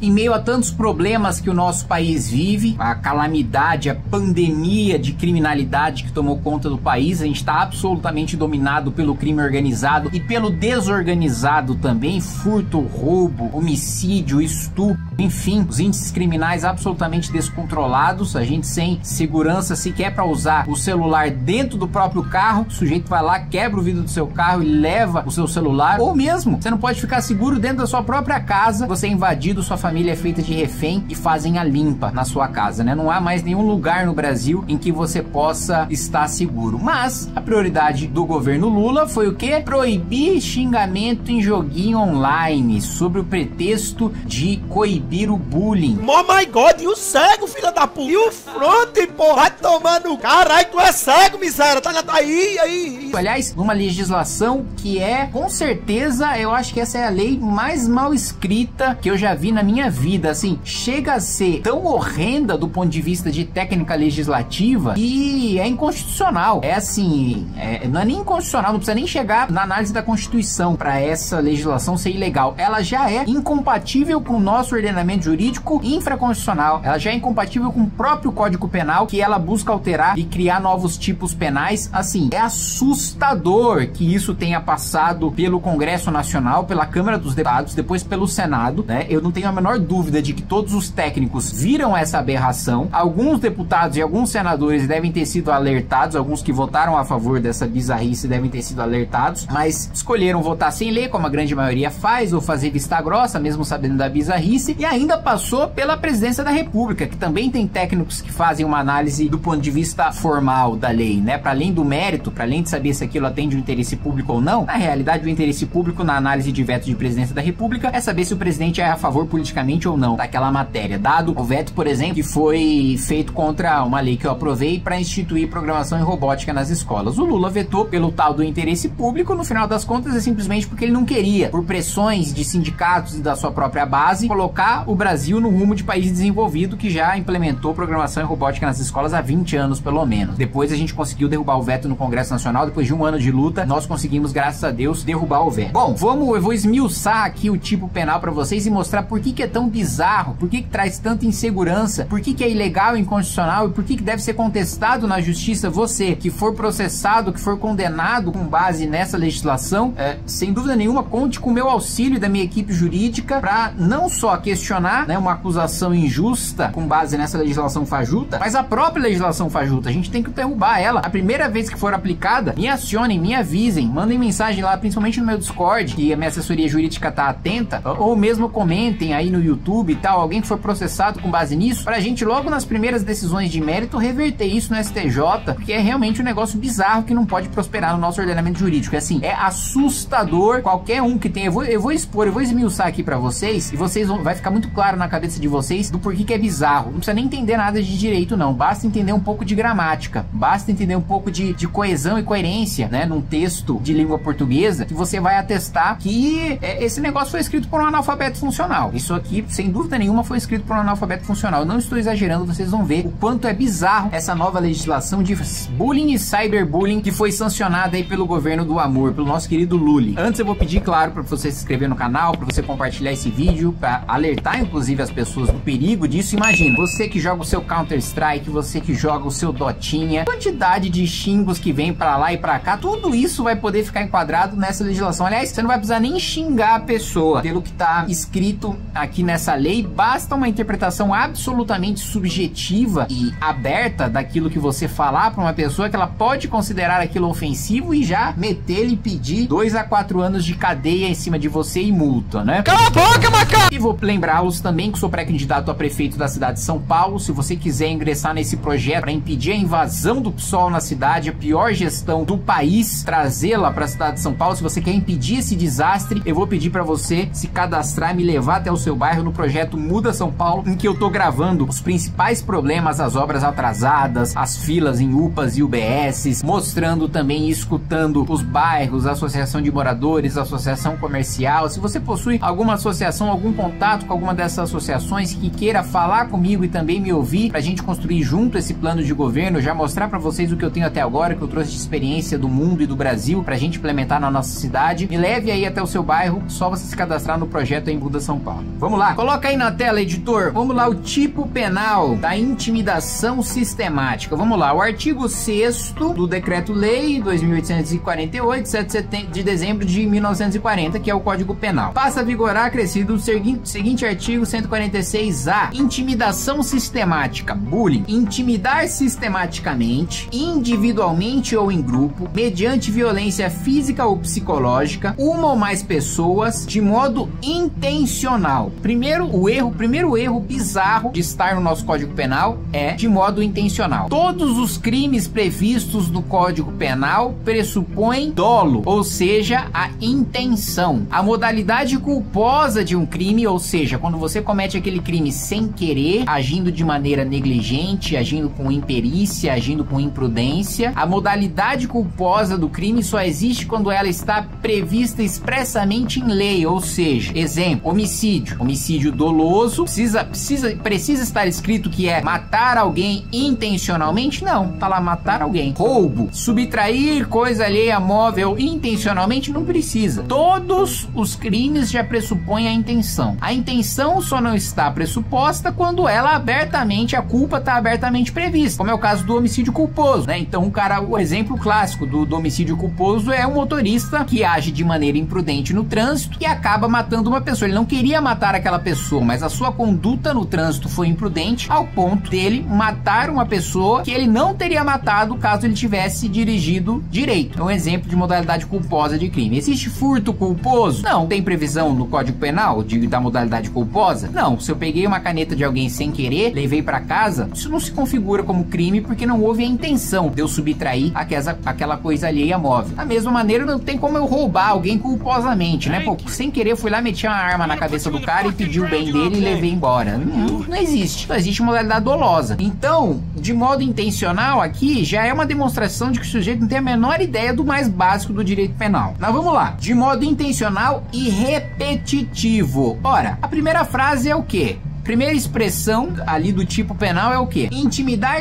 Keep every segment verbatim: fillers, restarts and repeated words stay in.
Em meio a tantos problemas que o nosso país vive, a calamidade, a pandemia de criminalidade que tomou conta do país, a gente está absolutamente dominado pelo crime organizado e pelo desorganizado também, furto, roubo, homicídio, estupro, enfim, os índices criminais absolutamente descontrolados, a gente sem segurança sequer para usar o celular dentro do próprio carro, o sujeito vai lá, quebra o vidro do seu carro e leva o seu celular, ou mesmo, você não pode ficar seguro dentro da sua própria casa, você é invadido, sua família é feita de refém e fazem a limpa na sua casa, né? Não há mais nenhum lugar no Brasil em que você possa estar seguro. Mas a prioridade do governo Lula foi o quê? Proibir xingamento em joguinho online, sob o pretexto de coibir o bullying. Oh my God, e o cego, filha da puta? E o fronte, porra, vai tomando... Caralho, tu é cego, miséria, tá aí, aí... Aliás, numa legislação que é, com certeza, eu acho que essa é a lei mais mal escrita que eu já vi na minha vida, assim, chega a ser tão horrenda do ponto de vista de técnica legislativa e é inconstitucional. É assim, é, não é nem inconstitucional, não precisa nem chegar na análise da Constituição para essa legislação ser ilegal. Ela já é incompatível com o nosso ordenamento jurídico infraconstitucional. Ela já é incompatível com o próprio Código Penal, que ela busca alterar e criar novos tipos penais. Assim, é assustador que isso tenha passado pelo Congresso Nacional, pela Câmara dos Deputados, depois pelo Senado, né? Eu não tenho a menor dúvida de que todos os técnicos viram essa aberração. Alguns deputados e alguns senadores devem ter sido alertados, alguns que votaram a favor dessa bizarrice devem ter sido alertados, mas escolheram votar sem ler, como a grande maioria faz, ou fazer vista grossa, mesmo sabendo da bizarrice, e ainda passou pela Presidência da República, que também tem técnicos que fazem uma análise do ponto de vista formal da lei, né? Para além do mérito, para além de saber se aquilo atende o interesse público ou não, na realidade o interesse público na análise de veto de Presidência da República é saber se o presidente é a favor politicamente ou não daquela matéria, dado o veto, por exemplo, que foi feito contra uma lei que eu aprovei para instituir programação em robótica nas escolas. O Lula vetou pelo tal do interesse público, no final das contas é simplesmente porque ele não queria, por pressões de sindicatos e da sua própria base, colocar o Brasil no rumo de país desenvolvido que já implementou programação em robótica nas escolas há vinte anos pelo menos. Depois a gente conseguiu derrubar o veto no Congresso Nacional, depois de um ano de luta, nós conseguimos, graças a Deus, derrubar o veto. Bom, vamos, eu vou esmiuçar aqui o tipo penal para vocês e mostrar por que que é tão bizarro, por que que traz tanta insegurança, por que que é ilegal e inconstitucional e por que que deve ser contestado na justiça. Você que for processado, que for condenado com base nessa legislação, é, sem dúvida nenhuma, conte com o meu auxílio e da minha equipe jurídica para não só questionar, né, uma acusação injusta com base nessa legislação fajuta, mas a própria legislação fajuta. A gente tem que derrubar ela. A primeira vez que for aplicada, me acionem, me avisem, mandem mensagem lá, principalmente no meu Discord, que a minha assessoria jurídica tá atenta, ou mesmo comentem aí no YouTube e tal, alguém que for processado com base nisso, pra gente logo nas primeiras decisões de mérito reverter isso no S T J, porque é realmente um negócio bizarro que não pode prosperar no nosso ordenamento jurídico. É assim, é assustador. Qualquer um que tenha, eu vou, eu vou expor, eu vou esmiuçar aqui pra vocês, e vocês vão, vai ficar muito claro na cabeça de vocês do porquê que é bizarro. Não precisa nem entender nada de direito não, basta entender um pouco de gramática, basta entender um pouco de, de coesão e coerência, né, num texto de língua portuguesa, que você vai atestar que é, esse negócio foi escrito por um analfabeto funcional. Isso aqui, sem dúvida nenhuma, foi escrito por um analfabeto funcional. Eu não estou exagerando, vocês vão ver o quanto é bizarro essa nova legislação de bullying e cyberbullying que foi sancionada aí pelo governo do amor, pelo nosso querido Lully. Antes eu vou pedir, claro, para você se inscrever no canal, para você compartilhar esse vídeo, para alertar inclusive as pessoas do perigo disso. Imagina, você que joga o seu Counter-Strike, você que joga o seu Dotinha, quantidade de xingos que vem para lá e para cá, tudo isso vai poder ficar enquadrado nessa legislação. Aliás, você não vai precisar nem xingar a pessoa pelo que tá escrito aqui nessa lei, basta uma interpretação absolutamente subjetiva e aberta daquilo que você falar para uma pessoa, que ela pode considerar aquilo ofensivo e já meter-lhe e pedir dois a quatro anos de cadeia em cima de você e multa, né? Cala a boca, macaco! E vou lembrá-los também que sou pré-candidato a prefeito da cidade de São Paulo. Se você quiser ingressar nesse projeto para impedir a invasão do PSOL na cidade, a pior gestão do país, trazê-la para a cidade de São Paulo, se você quer impedir esse desastre, eu vou pedir para você se cadastrar e me levar até o seu bairro no projeto Muda São Paulo, em que eu tô gravando os principais problemas, as obras atrasadas, as filas em U P As e U B S, mostrando também e escutando os bairros, a associação de moradores, a associação comercial. Se você possui alguma associação, algum contato com alguma dessas associações que queira falar comigo e também me ouvir, pra gente construir junto esse plano de governo, já mostrar pra vocês o que eu tenho até agora, que eu trouxe de experiência do mundo e do Brasil, pra gente implementar na nossa cidade, me leve aí até o seu bairro, só você se cadastrar no projeto em Muda São Paulo. Vamos Vamos lá, coloca aí na tela, editor. Vamos lá, o tipo penal da intimidação sistemática. Vamos lá, o artigo sexto do Decreto-Lei dois mil oitocentos e quarenta e oito, sete de dezembro de mil novecentos e quarenta, que é o Código Penal. Passa a vigorar, acrescido o seguinte, seguinte artigo cento e quarenta e seis A. Intimidação sistemática, bullying. Intimidar sistematicamente, individualmente ou em grupo, mediante violência física ou psicológica, uma ou mais pessoas, de modo intencional. Primeiro, o erro, primeiro erro bizarro de estar no nosso Código Penal é de modo intencional. Todos os crimes previstos no Código Penal pressupõem dolo, ou seja, a intenção. A modalidade culposa de um crime, ou seja, quando você comete aquele crime sem querer, agindo de maneira negligente, agindo com imperícia, agindo com imprudência, a modalidade culposa do crime só existe quando ela está prevista expressamente em lei, ou seja, exemplo, homicídio. Homicídio doloso, precisa, precisa, precisa estar escrito que é matar alguém intencionalmente? Não, tá lá, matar alguém. Roubo, subtrair coisa alheia móvel intencionalmente? Não precisa. Todos os crimes já pressupõem a intenção. A intenção só não está pressuposta quando ela abertamente, a culpa está abertamente prevista, como é o caso do homicídio culposo, né? Então, o cara, o exemplo clássico do, do homicídio culposo é um motorista que age de maneira imprudente no trânsito e acaba matando uma pessoa. Ele não queria matar aquela pessoa, mas a sua conduta no trânsito foi imprudente ao ponto dele matar uma pessoa que ele não teria matado caso ele tivesse dirigido direito. É um exemplo de modalidade culposa de crime. Existe furto culposo? Não. Tem previsão no Código Penal de, da modalidade culposa? Não. Se eu peguei uma caneta de alguém sem querer, levei para casa, isso não se configura como crime porque não houve a intenção de eu subtrair aquela, aquela coisa alheia móvel. Da mesma maneira, não tem como eu roubar alguém culposamente, né? Pô, sem querer eu fui lá, meti uma arma na cabeça do cara e pedi o bem dele e levei embora. Não, não existe. Não existe modalidade dolosa. Então, de modo intencional aqui, já é uma demonstração de que o sujeito não tem a menor ideia do mais básico do direito penal. Mas vamos lá. De modo intencional e repetitivo. Ora, a primeira frase é o quê? Primeira expressão ali do tipo penal é o quê? Intimidar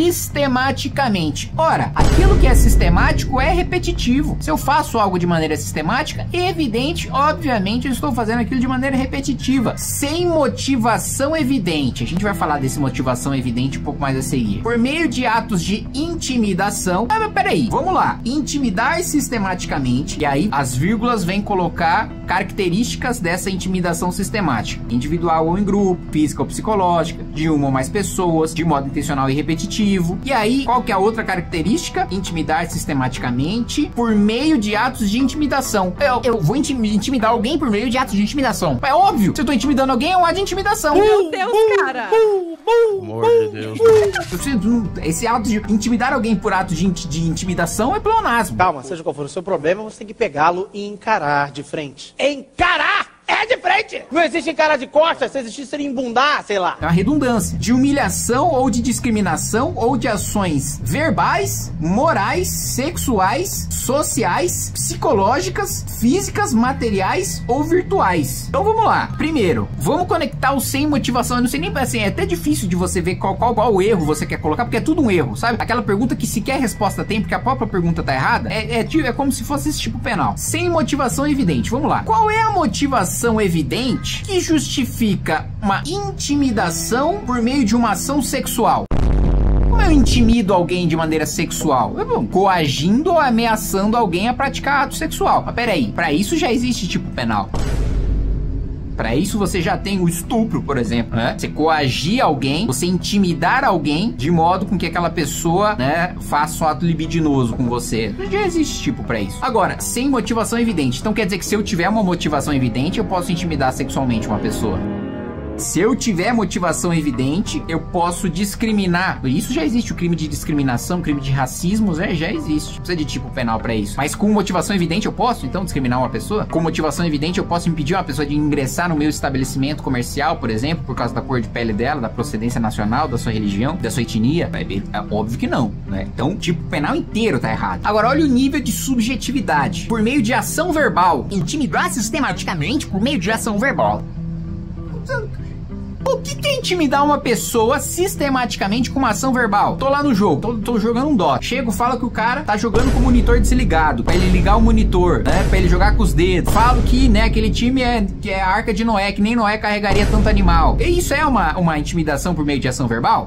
sistematicamente. Ora, aquilo que é sistemático é repetitivo. Se eu faço algo de maneira sistemática, é evidente, obviamente, eu estou fazendo aquilo de maneira repetitiva, sem motivação evidente. A gente vai falar desse motivação evidente um pouco mais a seguir. Por meio de atos de intimidação. Ah, mas peraí, vamos lá. Intimidar sistematicamente, e aí as vírgulas vêm colocar características dessa intimidação sistemática. Individual ou em grupo, física ou psicológica, de uma ou mais pessoas, de modo intencional e repetitivo. E aí, qual que é a outra característica? Intimidar sistematicamente por meio de atos de intimidação. Eu, eu vou intimidar alguém por meio de atos de intimidação. É óbvio, se eu tô intimidando alguém, é um ato de intimidação. Meu Deus, cara! Amor de Deus. Esse ato de intimidar alguém por ato de, de intimidação é pleonasmo. Calma, seja qual for o seu problema, você tem que pegá-lo e encarar de frente. Encarar! É de frente! Não existe encarar de costas, se existisse seria embundar, sei lá. É uma redundância. De humilhação ou de discriminação ou de ações verbais, morais, sexuais, sociais, psicológicas, físicas, materiais ou virtuais. Então vamos lá. Primeiro, vamos conectar o sem motivação. Eu não sei nem, assim, é até difícil de você ver qual, qual, qual erro você quer colocar, porque é tudo um erro, sabe? Aquela pergunta que sequer resposta tem, porque a própria pergunta tá errada, é, é, é como se fosse esse tipo penal. Sem motivação evidente. Vamos lá. Qual é a motivação evidente que justifica uma intimidação por meio de uma ação sexual? Como eu intimido alguém de maneira sexual? Eu, coagindo ou ameaçando alguém a praticar ato sexual. Mas peraí, para isso já existe tipo penal. Para isso você já tem o estupro, por exemplo, né? Você coagir alguém, você intimidar alguém de modo com que aquela pessoa, né, faça um ato libidinoso com você. Já existe tipo para isso. Agora, sem motivação evidente. Então quer dizer que se eu tiver uma motivação evidente, eu posso intimidar sexualmente uma pessoa. Se eu tiver motivação evidente, eu posso discriminar. Isso já existe, o crime de discriminação, crime de racismo, já, já existe. Não precisa de tipo penal pra isso. Mas com motivação evidente eu posso, então, discriminar uma pessoa? Com motivação evidente eu posso impedir uma pessoa de ingressar no meu estabelecimento comercial, por exemplo, por causa da cor de pele dela, da procedência nacional, da sua religião, da sua etnia? É, é óbvio que não, né? Então, tipo penal inteiro tá errado. Agora, olha o nível de subjetividade. Por meio de ação verbal. Intimidar sistematicamente por meio de ação verbal. O que que é intimidar uma pessoa sistematicamente com uma ação verbal? Tô lá no jogo, tô, tô jogando um Dota. Chego, falo que o cara tá jogando com o monitor desligado, pra ele ligar o monitor, né? Pra ele jogar com os dedos. Falo que, né, aquele time é, que é a Arca de Noé, que nem Noé carregaria tanto animal. E isso é uma, uma intimidação por meio de ação verbal?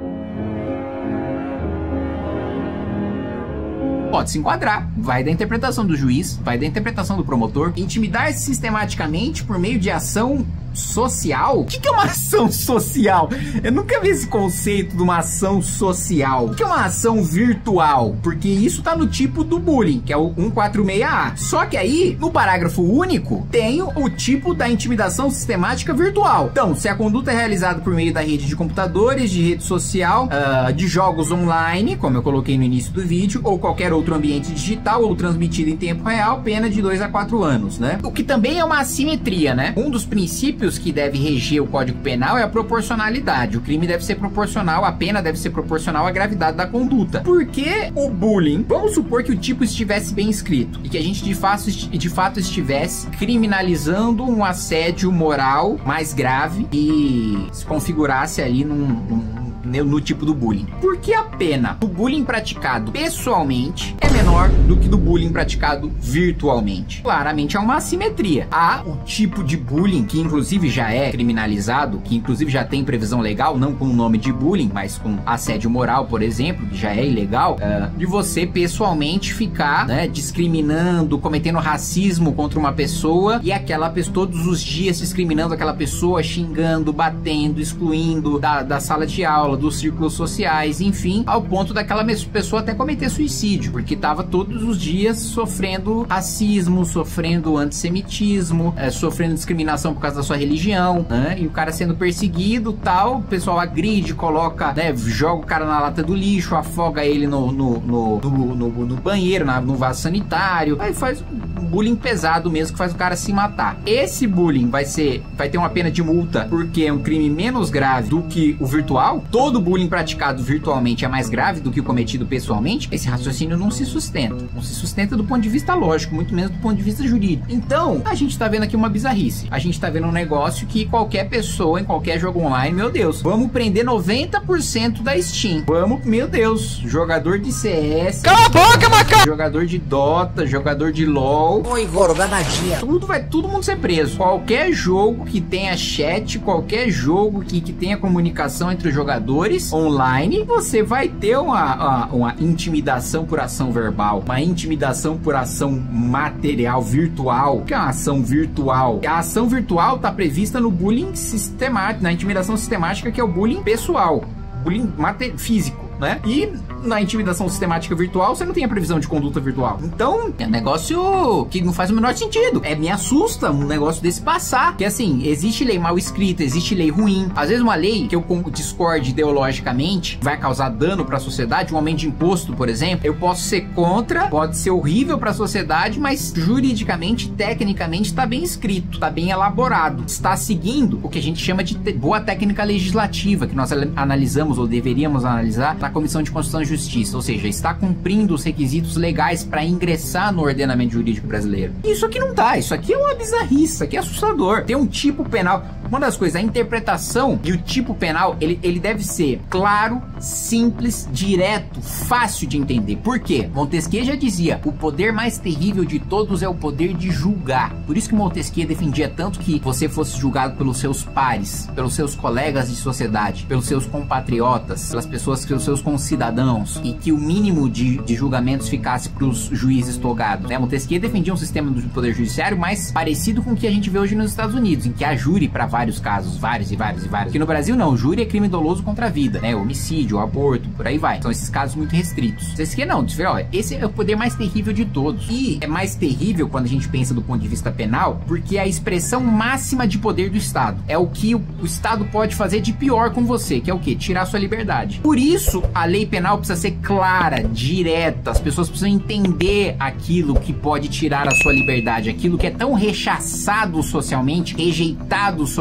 Pode se enquadrar, vai da interpretação do juiz, vai da interpretação do promotor. Intimidar sistematicamente por meio de ação social? O que, que é uma ação social? Eu nunca vi esse conceito de uma ação social. O que é uma ação virtual? Porque isso tá no tipo do bullying, que é o cento e quarenta e seis A. Só que aí, no parágrafo único, tem o tipo da intimidação sistemática virtual. Então, se a conduta é realizada por meio da rede de computadores, de rede social, uh, de jogos online, como eu coloquei no início do vídeo, ou qualquer outro ambiente digital, ou transmitido em tempo real, pena de dois a quatro anos, né? O que também é uma assimetria, né? Um dos princípios que deve reger o Código Penal é a proporcionalidade. O crime deve ser proporcional, a pena deve ser proporcional à gravidade da conduta. Por que o bullying? Vamos supor que o tipo estivesse bem escrito e que a gente de fato, de fato estivesse criminalizando um assédio moral mais grave e se configurasse ali num, num no tipo do bullying. Porque a pena do bullying praticado pessoalmente é menor do que do bullying praticado virtualmente. Claramente há uma assimetria. Há o tipo de bullying que inclusive já é criminalizado, que inclusive já tem previsão legal, não com o nome de bullying, mas com assédio moral, por exemplo, que já é ilegal, uh, de você pessoalmente ficar, né, discriminando, cometendo racismo contra uma pessoa e aquela pessoa todos os dias discriminando aquela pessoa, xingando, batendo, excluindo da, da sala de aula, dos círculos sociais, enfim, ao ponto daquela pessoa até cometer suicídio, porque estava todos os dias sofrendo racismo, sofrendo antissemitismo, é, sofrendo discriminação por causa da sua religião, né? E o cara sendo perseguido, tal, o pessoal agride, coloca, né, joga o cara na lata do lixo, afoga ele no, no, no, no, no, no banheiro, na, no vaso sanitário, aí faz um bullying pesado mesmo, que faz o cara se matar. Esse bullying vai ser, vai ter uma pena de multa porque é um crime menos grave do que o virtual. Todo bullying praticado virtualmente é mais grave do que o cometido pessoalmente. Esse raciocínio não se sustenta. Não se sustenta do ponto de vista lógico, muito menos do ponto de vista jurídico. Então, a gente tá vendo aqui uma bizarrice. A gente tá vendo um negócio que qualquer pessoa, em qualquer jogo online, meu Deus, vamos prender noventa por cento da Steam. Vamos, meu Deus, jogador de C S. Cala a boca, macaco! Jogador de Dota, jogador de LoL. Oi, Goro, danadinha. Tudo vai, todo mundo ser preso. Qualquer jogo que tenha chat, qualquer jogo que, que tenha comunicação entre os jogadores online, você vai ter uma, uma, uma intimidação por ação verbal, uma intimidação por ação material, virtual, que é uma ação virtual. A ação virtual está prevista no bullying sistemático, na intimidação sistemática, que é o bullying pessoal, bullying físico, né? E na intimidação sistemática virtual, você não tem a previsão de conduta virtual. Então, é um negócio que não faz o menor sentido. É, me assusta um negócio desse passar. Que assim, existe lei mal escrita, existe lei ruim. Às vezes uma lei que eu discorde ideologicamente vai causar dano para a sociedade, um aumento de imposto, por exemplo, eu posso ser contra, pode ser horrível para a sociedade, mas juridicamente, tecnicamente, está bem escrito, está bem elaborado, está seguindo o que a gente chama de te boa técnica legislativa, que nós analisamos ou deveríamos analisar na Comissão de Constituição e Justiça, ou seja, está cumprindo os requisitos legais para ingressar no ordenamento jurídico brasileiro. Isso aqui não tá, isso aqui é uma bizarrice, isso aqui é assustador. Tem um tipo penal, uma das coisas, a interpretação e o tipo penal, ele, ele deve ser claro, simples, direto, fácil de entender. Por quê? Montesquieu já dizia, o poder mais terrível de todos é o poder de julgar. Por isso que Montesquieu defendia tanto que você fosse julgado pelos seus pares, pelos seus colegas de sociedade, pelos seus compatriotas, pelas pessoas, pelos seus concidadãos, e que o mínimo de, de julgamentos ficasse para os juízes togados, né? Montesquieu defendia um sistema do poder judiciário mais parecido com o que a gente vê hoje nos Estados Unidos, em que há júri para vários casos, vários e vários e vários. Aqui no Brasil não, o júri é crime doloso contra a vida, né? Homicídio, aborto, por aí vai. São esses casos muito restritos. Montesquieu não, diz, ó, esse é o poder mais terrível de todos. E é mais terrível quando a gente pensa do ponto de vista penal, porque é a expressão máxima de poder do Estado. É o que o, o Estado pode fazer de pior com você, que é o quê? Tirar sua liberdade. Por isso, a lei penal precisa ser clara, direta, as pessoas precisam entender aquilo que pode tirar a sua liberdade, aquilo que é tão rechaçado socialmente, rejeitado socialmente,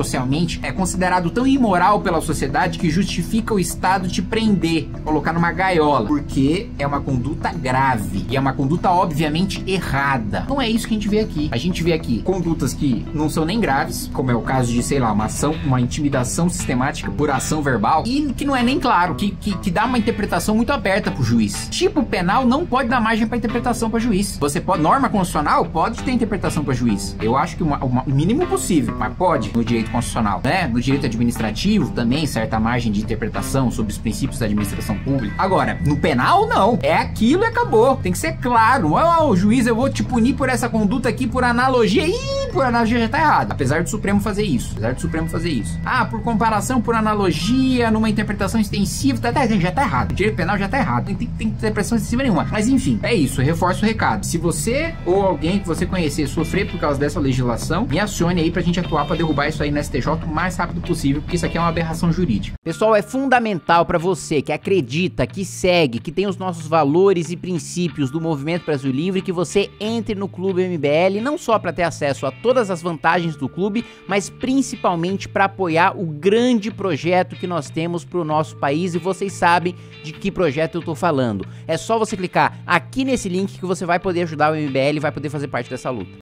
socialmente, é considerado tão imoral pela sociedade que justifica o Estado te prender, colocar numa gaiola, porque é uma conduta grave e é uma conduta obviamente errada. Não é isso que a gente vê aqui. A gente vê aqui condutas que não são nem graves, como é o caso de, sei lá, uma ação, uma intimidação sistemática por ação verbal, e que não é nem claro, que, que, que dá uma interpretação muito aberta pro juiz. Tipo penal não pode dar margem para interpretação para juiz. Você pode, norma constitucional pode ter interpretação para juiz. Eu acho que uma, uma, o mínimo possível, mas pode no direito constitucional, né? No direito administrativo também certa margem de interpretação sobre os princípios da administração pública. Agora, no penal não. É aquilo e acabou. Tem que ser claro. Oh, o juiz, eu vou te punir por essa conduta aqui por analogia. Ih, por analogia já tá errado. Apesar do Supremo fazer isso. Apesar do Supremo fazer isso. Ah, por comparação, por analogia, numa interpretação extensiva, tá, tá, já tá errado. O direito penal já tá errado. Tem, tem, tem interpretação extensiva nenhuma. Mas enfim, é isso. Eu reforço o recado. Se você ou alguém que você conhecer sofrer por causa dessa legislação, me acione aí pra gente atuar pra derrubar isso aí no S T J o mais rápido possível, porque isso aqui é uma aberração jurídica. Pessoal, é fundamental pra você que acredita, que segue, que tem os nossos valores e princípios do Movimento Brasil Livre, que você entre no Clube M B L, não só pra ter acesso a todas as vantagens do clube, mas principalmente pra apoiar o grande projeto que nós temos pro nosso país, e vocês sabem de que projeto eu tô falando. É só você clicar aqui nesse link que você vai poder ajudar o M B L e vai poder fazer parte dessa luta.